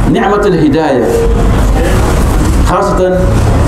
نعمة الهداية خاصة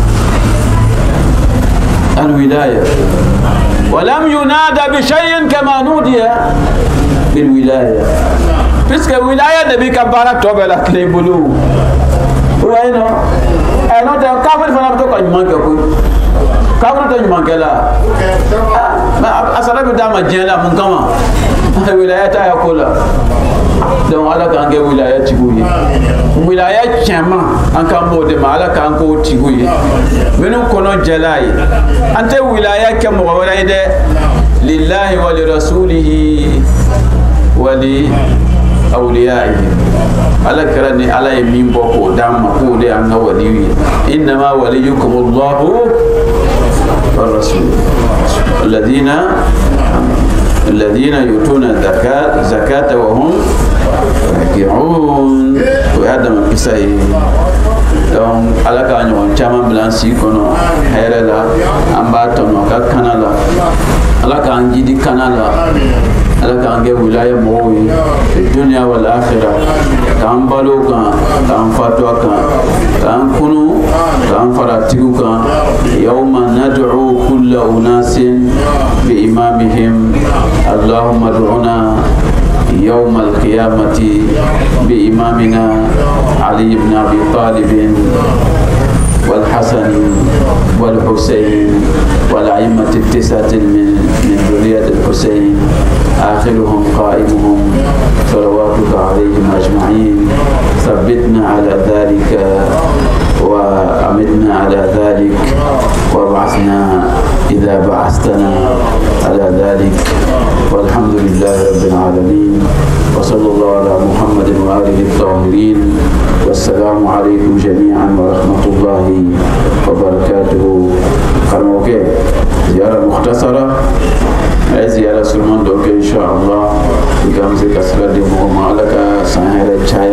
الولاية. ولم ينادى بشيء كما نودي بالولاية. بسك الولاية نبي كبارة توبلا كليبلو. وينو أنا ده كافر فانا بتوقع يمانك أقول كافر ده يمانك لا ما أصلا بدأ مجينا من كمان الولاية تاعي كلها دون على كان جه ولاية تقولي ولاية كمان أنك مودة ما على كان كو تقولي منو كنا جلاي أنت ولاية كم ولاية لله ولرسوله ولأوليائه على كرني على يمين بوكو دام مقول أنه ولي إنما وليكم الله والرسول الذين يؤتون الزكاة وهم راكعون وهذا من قصة دون على كان يوم جامع بلانسي كنو هيرلا أمباتون وكانالا على كان جدي كانالا على كان جه ولاية موي في الدنيا والآخرة كان بالو كان فاتوا كان كنو كان فراتيو كان يوم ندعو كل أناس بإمامهم اللهم ادعنا يوم القيامة بإمامنا علي بن أبي طالب والحسن والحسين والأئمة التسعة من ذرية الحسين آخرهم قائمهم صلواتك عليهم أجمعين. ثبتنا على ذلك وأمتنا على ذلك وابعثنا إذا بعثتنا على ذلك. والحمد لله رب العالمين وصلى الله على محمد وآله الطاهرين. والسلام عليكم جميعا ورحمة الله وبركاته. كرموكي زيارة مختصرة زيارة سلمان دوك إن شاء الله. بكم زي كسر دي مهما لك سهل الشاي